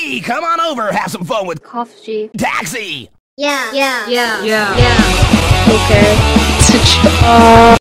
Hey, come on over, have some fun with Kofji. Taxi! Yeah. Okay.